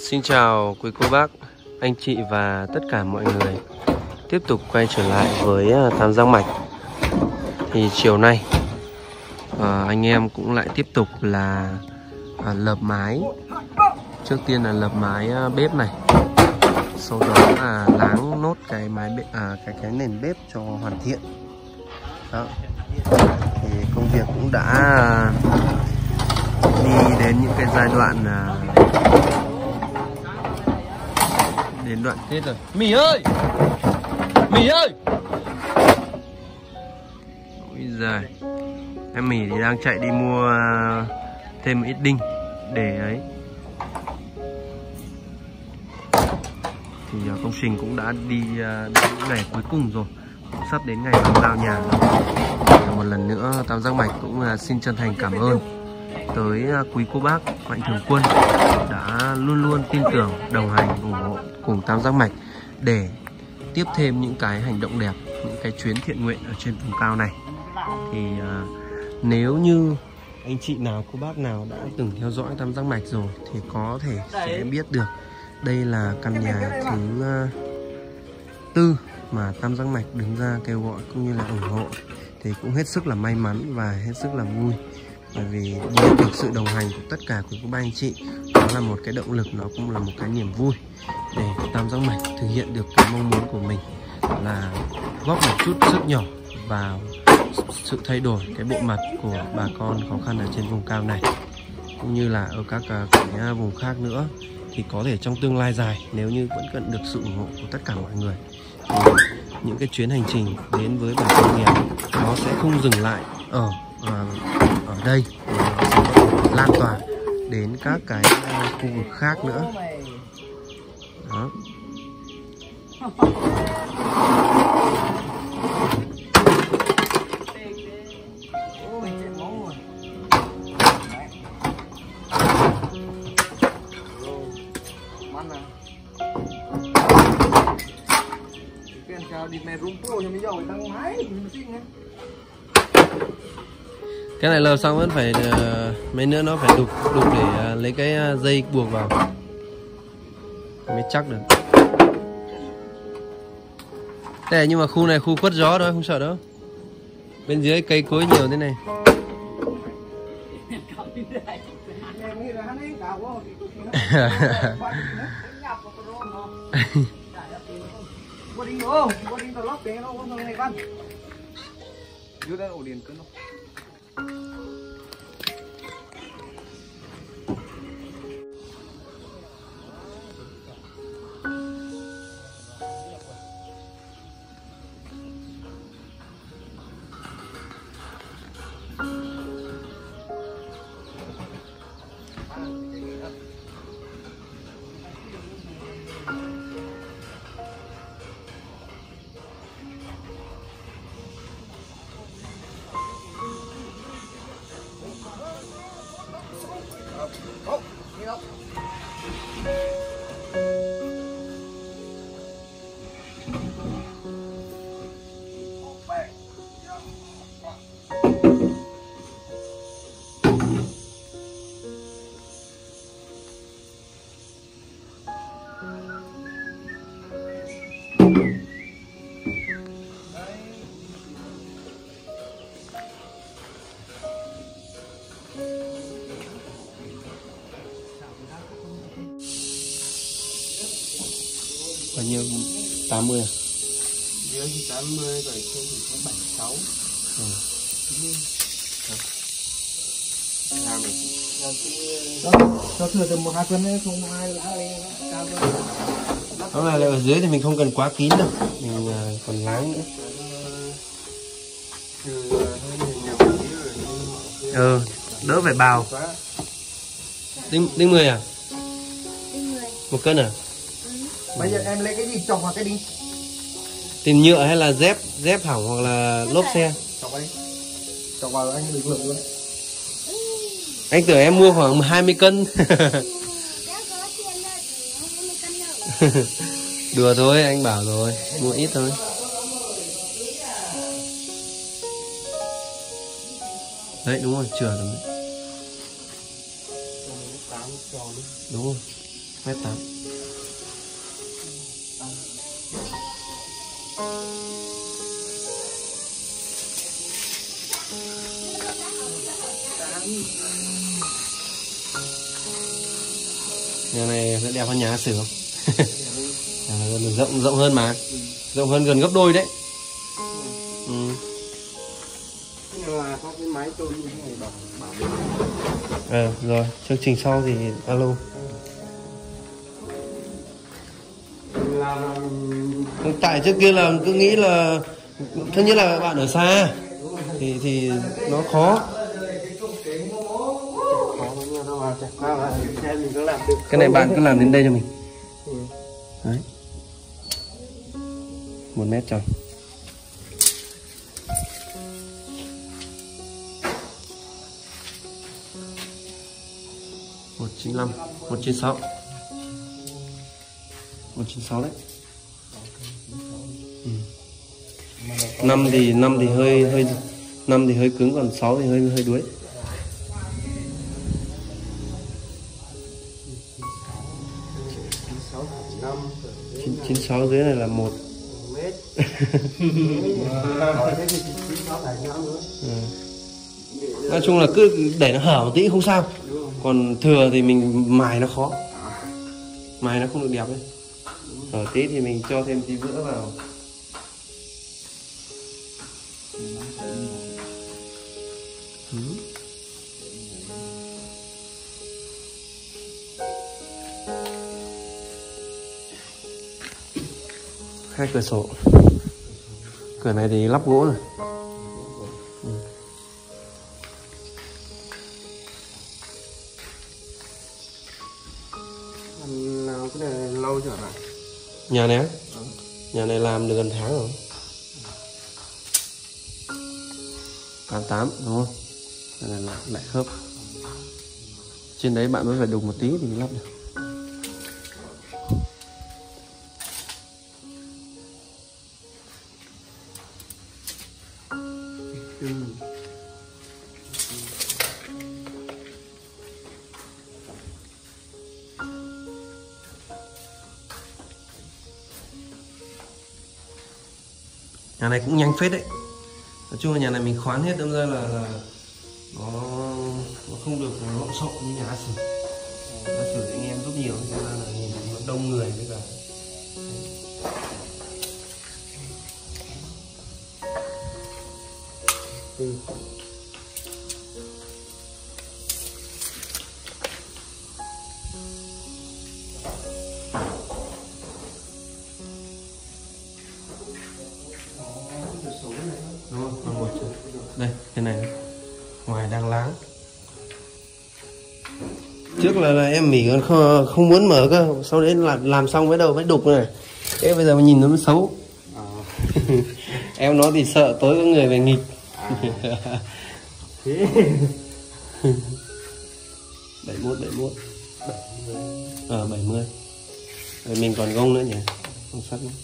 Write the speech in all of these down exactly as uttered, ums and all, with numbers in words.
Xin chào quý cô bác, anh chị và tất cả mọi người. Tiếp tục quay trở lại với Tam Giác Mạch. Thì chiều nay à, anh em cũng lại tiếp tục là à, lợp mái. Trước tiên là lợp mái à, bếp này. Sau đó là láng nốt cái mái bếp, à, cái cái nền bếp cho hoàn thiện. Đó. Thì công việc cũng đã đi đến những cái giai đoạn à, đến đoạn kết rồi. Mì ơi, Mì ơi. Ôi giời, em Mì thì đang chạy đi mua thêm một ít đinh để ấy. Thì công trình cũng đã đi đến ngày cuối cùng rồi, cũng sắp đến ngày bàn giao nhà rồi. Một lần nữa Tam Giác Mạch cũng xin chân thành cảm ơn tới quý cô bác Mạnh Thường Quân đã luôn luôn tin tưởng, đồng hành, ủng hộ cùng Tam Giác Mạch để tiếp thêm những cái hành động đẹp, những cái chuyến thiện nguyện ở trên vùng cao này. Thì uh, nếu như anh chị nào, cô bác nào đã từng theo dõi Tam Giác Mạch rồi thì có thể sẽ biết được đây là căn nhà thứ uh, tư mà Tam Giác Mạch đứng ra kêu gọi cũng như là ủng hộ. Thì cũng hết sức là may mắn và hết sức là vui, bởi vì biết được sự đồng hành của tất cả của các ba anh chị, đó là một cái động lực, nó cũng là một cái niềm vui để Tam Giác Mạch thực hiện được cái mong muốn của mình, là góp một chút sức nhỏ vào sự thay đổi cái bộ mặt của bà con khó khăn ở trên vùng cao này, cũng như là ở các cái vùng khác nữa. Thì có thể trong tương lai dài, nếu như vẫn cần được sự ủng hộ của tất cả mọi người, thì những cái chuyến hành trình đến với bà con nghèo nó sẽ không dừng lại ở ở, ở đây, nó sẽ lan tỏa đến các cái khu vực khác nữa. Đó. Cái này lợp xong vẫn phải uh, mấy nữa nó phải đục đục để uh, lấy cái uh, dây buộc vào mới chắc được. Thế nhưng mà khu này khu khuất gió thôi, không sợ đâu. Bên dưới cây cối nhiều thế này. Bao nhiêu? tám mươi à? Dưới thì tám mươi, rồi trên thì có bảy sáu. Ừ. Cho thừa tầm một hai phân đấy, không ai lá lên cao hơn. Đó là ở dưới thì mình không cần quá kín đâu, mình còn láng nữa. Ừ, đỡ phải bào. Đinh đinh mười à? Đinh mười. Một cân à? Bây giờ em lấy cái gì trồng vào cái đi? Tìm nhựa hay là dép dép hỏng hoặc là lốp xe? Trồng vào đi. Trồng vào anh lực lượng luôn. Anh tưởng em mua khoảng hai mươi cân. Đùa thôi, anh bảo rồi, mua ít thôi. Đấy đúng rồi, chừa rồi đấy. Đúng rồi. Mét tám. Nhà này sẽ đẹp hơn nhà Sử không? Nhà này rộng rộng hơn mà, rộng hơn gần gấp đôi đấy. Ừ. Là có cái máy trôi như thế này bảo bảo. Ờ rồi, chương trình sau thì alo. Là Tại trước kia là cứ nghĩ là thứ nhất là bạn ở xa thì thì nó khó. Cái này bạn cứ làm đến đây cho mình. Đấy. Một mét tròn. Một chín lăm, một chín sáu, một chín sáu đấy. Ừ. Năm thì năm thì hơi hơi năm thì hơi cứng, còn sáu thì hơi hơi đuối. chín chín sáu dưới này là một mét. Nói chung là cứ để nó hở một tí không sao, còn thừa thì mình mài nó khó, mài nó không được đẹp ấy. Ở tí thì mình cho thêm tí vữa vào. Ừ. Hai cửa sổ. Cửa này thì lắp gỗ rồi. Ừ. Làm cái này lâu chưa hả? Nhà này á? Ừ. Nhà này làm được gần tháng rồi. Tháng tám đúng không? Đây là lại, lại khớp. Trên đấy bạn mới phải đục một tí thì mới lắp được. Ừ. Nhà này cũng nhanh phết đấy. Nói chung là nhà này mình khoán hết, đâm ra là, là nó, nó không được lộn xộn như nhà Sử. Nhà Sử anh em giúp nhiều, cho nên là nhìn nó đông người với cả. Ừ. Đúng không? Còn một chỗ. Đây, cái này ngoài đang láng. Trước là, là em mỉ còn không, không muốn mở cơ, sau đấy làm làm xong mới đầu mới đục này. Thế bây giờ mình nhìn nó mới xấu. À. Em nó thì sợ tối có người về nghịch. À. bảy mươi mốt, bảy mươi mốt. Ờ, bảy mươi. Rồi mình còn gông nữa nhỉ? Gông sắt nữa.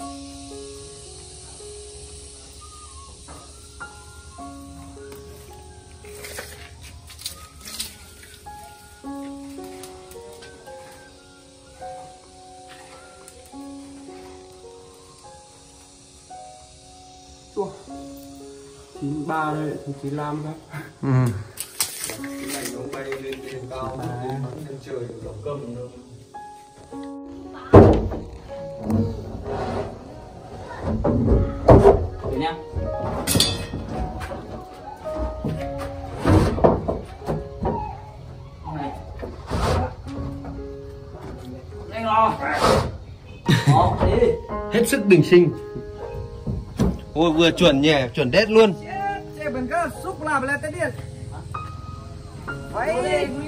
chín ba đây, chín lăm đó. Ừ. Cái này nó bay lên trên cao, lên trời nó cầm đâu. Được nhá. Nhanh lo. Hết sức bình sinh. Ôi vừa chuẩn nhỉ, chuẩn đét luôn. Chị vẫn cứ xúc làm lên tới điện. Vậy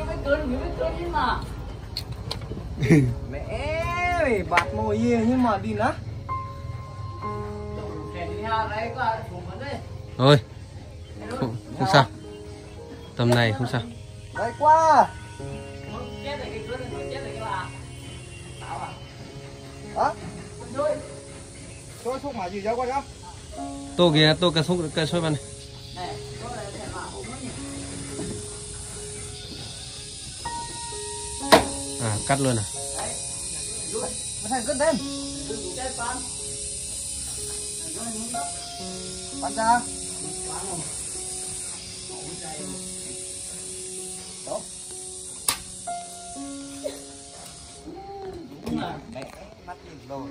mẹ mày bạt mồi gì nhưng mà đi nữa. Thôi không, không sao, tầm này không sao. Đấy qua. Hả? Tôi xúc mà gì cho qua đó. Tô kìa, tô cái xúc cái xôi vào này. À cắt luôn à. Nó thành cân thêm. Bán ra. Đó. Đúng là mẹ mắt nhìn rồi.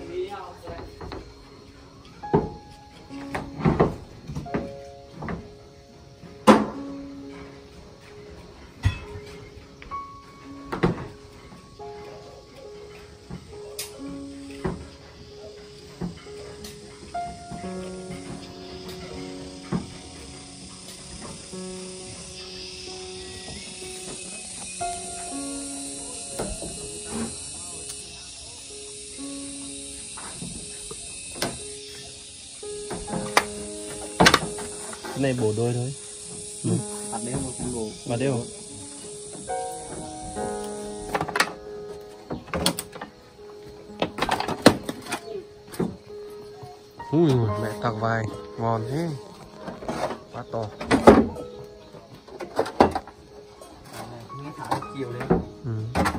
Cái này bổ đôi thôi. Ừ. Bắt đeo một con đồ. Bắt đeo. Ui, mẹ tạc vai ngon thế, quá to. Nghe thả chiều lên. Ừ.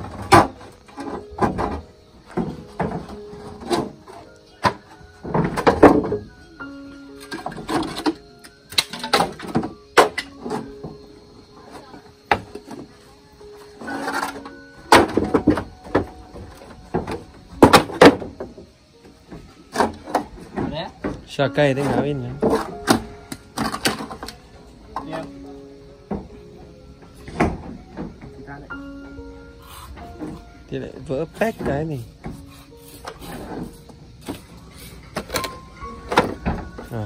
Xà cây đấy ngáo in nhá. Thì lại vỡ pách cái này. À.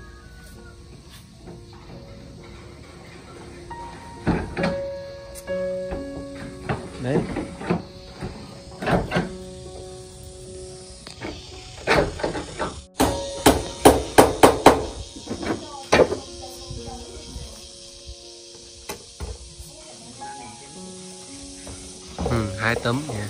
Đấy. Ừ, hai tấm nha.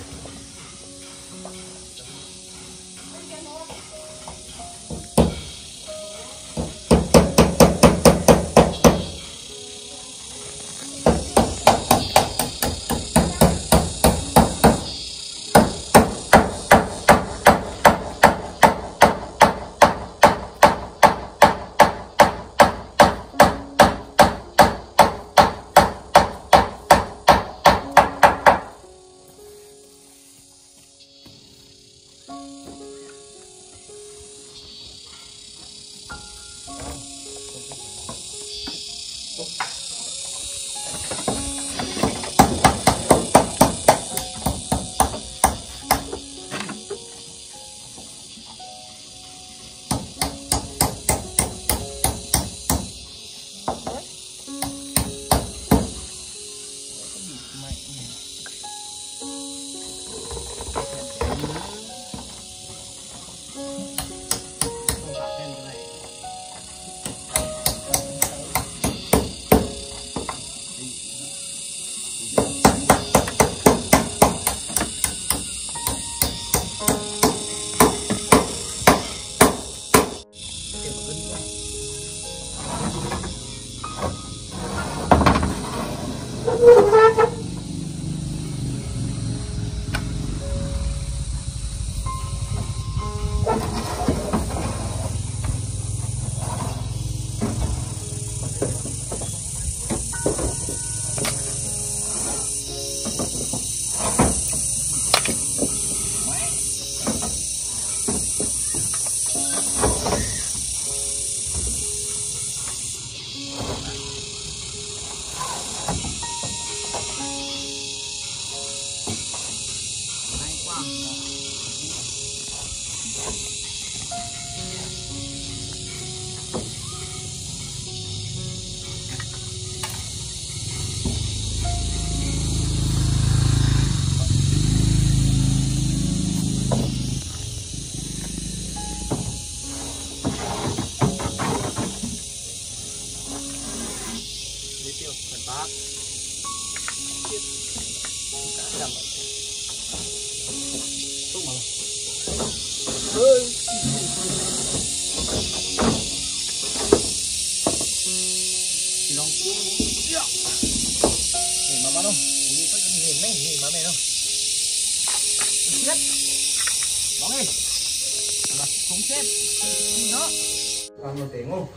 chết bóng đi là không chết đó còn một tiếng không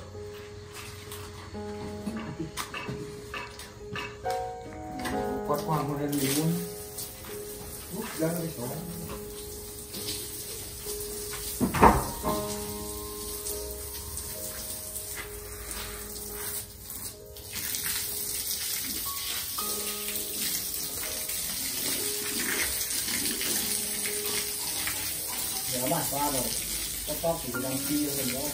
quạt hoàng một lần luôn rút ra cái số nó bản qua rồi có to chỉ đang chia mình đó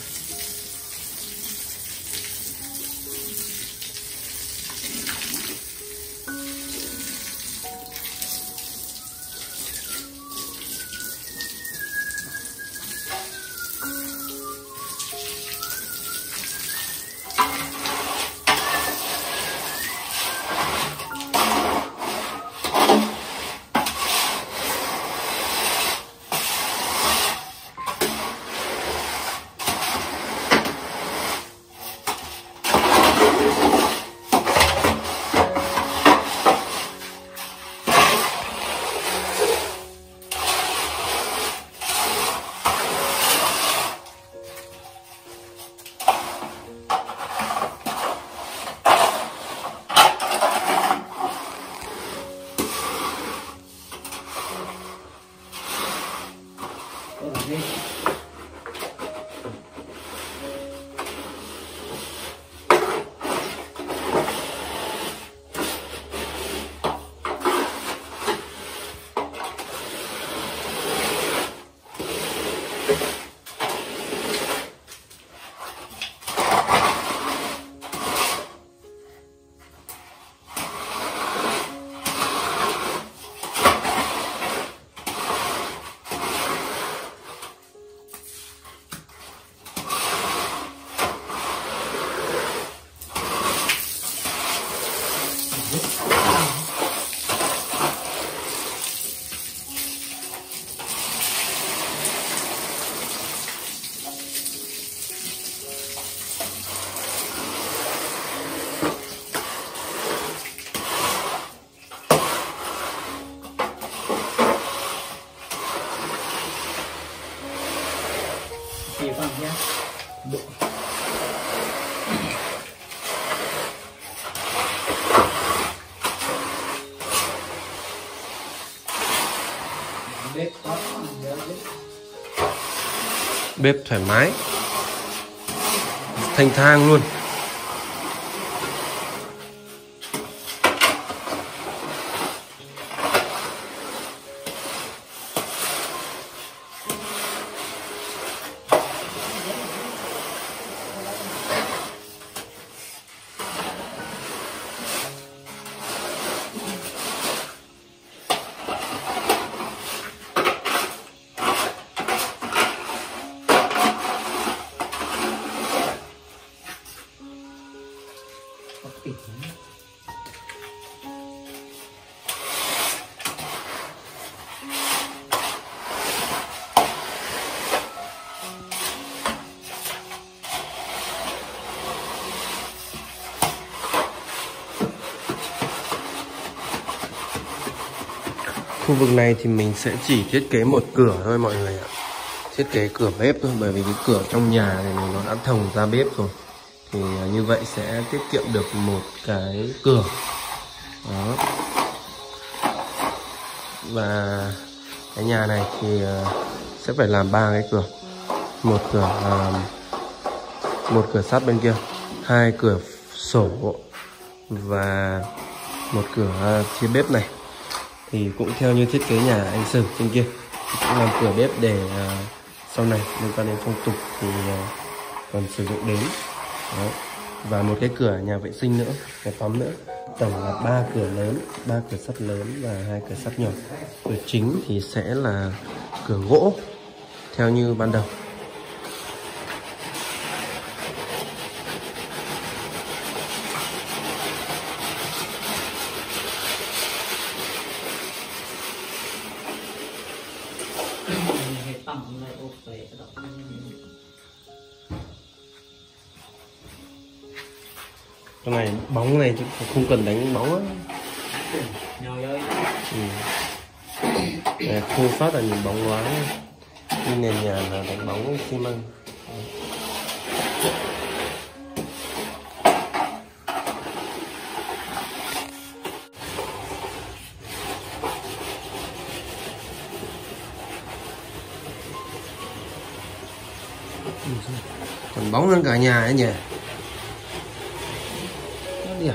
chỉ bằng nhé bếp thoải mái thanh thang luôn. Khu vực này thì mình sẽ chỉ thiết kế một cửa thôi mọi người ạ. Thiết kế cửa bếp thôi, bởi vì cái cửa trong nhà này nó đã thòng ra bếp rồi. Thì như vậy sẽ tiết kiệm được một cái cửa. Đó. Và cái nhà này thì sẽ phải làm ba cái cửa. Một cửa một cửa sắt bên kia, hai cửa sổ và một cửa phía bếp này. Thì cũng theo như thiết kế nhà anh Sử trên kia, cũng làm cửa bếp để uh, sau này liên quan đến phong tục thì uh, còn sử dụng đến. Đó. Và một cái cửa nhà vệ sinh nữa, nhà tắm nữa. Tổng là ba cửa lớn, ba cửa sắt lớn và hai cửa sắt nhỏ. Cửa chính thì sẽ là cửa gỗ theo như ban đầu. Trong này bóng này không cần đánh bóng á. Ừ. Để thu phát là nhìn bóng loáng, như nền nhà là đánh bóng xi măng. Còn bóng hơn cả nhà ấy nhỉ. Nó đẹp.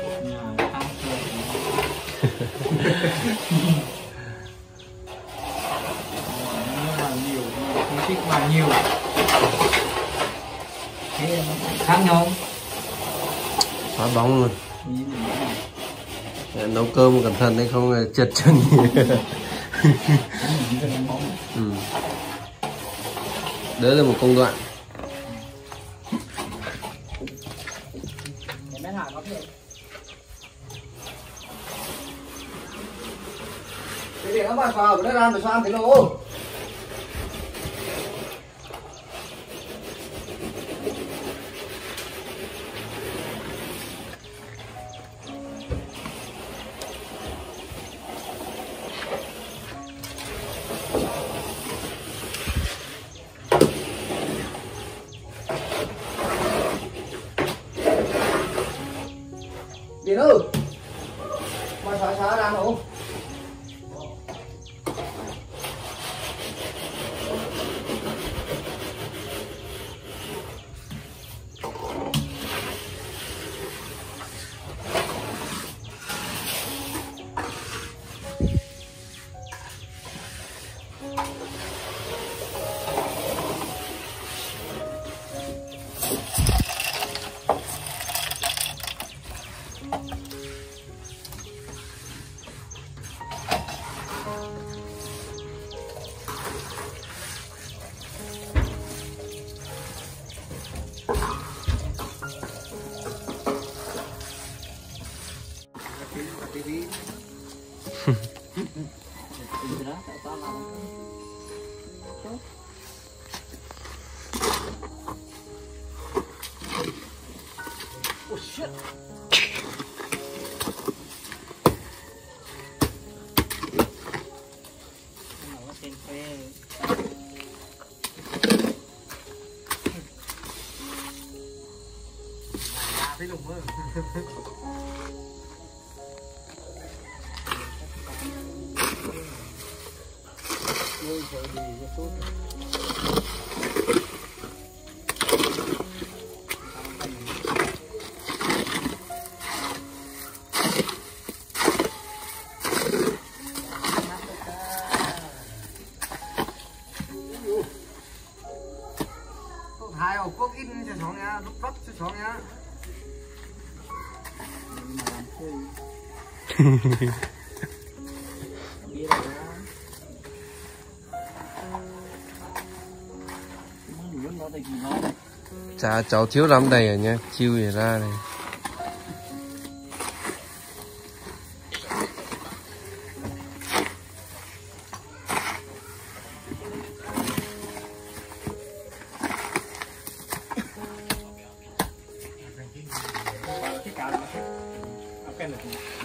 Thích mà nhiều thế khác nhau Phá bóng luôn. Để nấu cơm cẩn thận đấy không là trượt chân. Ừ. Đấy là một công đoạn. cái gì nó vào vào nó làm để sao ăn cái lỗ. Điền ơi, mà xóa xóa ra không? Oh shit. Thấy lùng quá. Ôi trời đi rất tốt. Hai ổ quốc in cho xuống nha, lúc vấp cho xuống nha. Chả cháu thiếu lắm đầy rồi nhá, chiêu để ra này. Cái cá nó cái nó